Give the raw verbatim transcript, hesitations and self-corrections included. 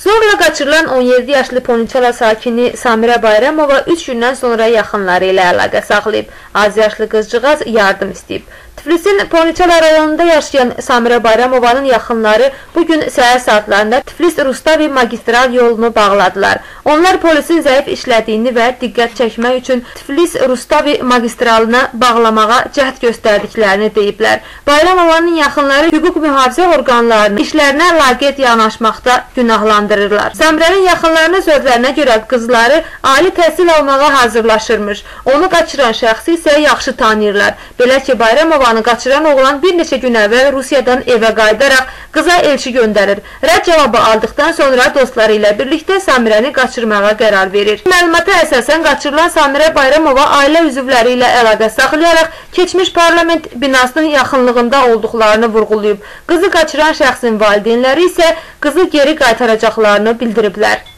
Zorla qaçırılan on yeddi yaşlı Poniçala sakini Samirə Bayramova üç gündən sonra yaxınları ilə əlaqə saxlayıb. Az yaşlı qızcığaz yardım istəyib. Tiflisin Poniçala rayonunda yaşayan Samirə Bayramovanın yaxınları bugün səhər saatlarında Tiflis-Rustavi magistral yolunu bağladılar. Onlar polisin zəif işlədiyini və diqqət çəkmək üçün Tiflis-Rustavi magistralına bağlamağa cəhd göstərdiklərini deyiblər. Bayramovanın yaxınları hüquq mühafizə orqanlarının işlərinə laqeyd yanaşmaqda günahlandırırlar. Samirənin yaxınlarının sözlərinə görə qızları ali təhsil almağa hazırlaşırmış. Onu qaçıran şəxsi isə yaxşı tanıyırlar. Belə ki, Bayramovanı qaçıran oğlan bir neçə gün əvvəl Rusiyadan evə qayıdaraq qıza elçi göndərir. Rədd cavabı aldıqdan sonra dostları ilə birlikdə Samirəni qaçırmağa qərar verir. Məlumata əsasən qaçırılan Samirə Bayramova ailə üzvləri ilə əlaqə saxlayaraq keçmiş parlament binasının yaxınlığında olduqlarını vurğulayıb. Qızı qaçıran şəxsin valideynləri isə qızı geri qaytaracaqlarını bildiriblər.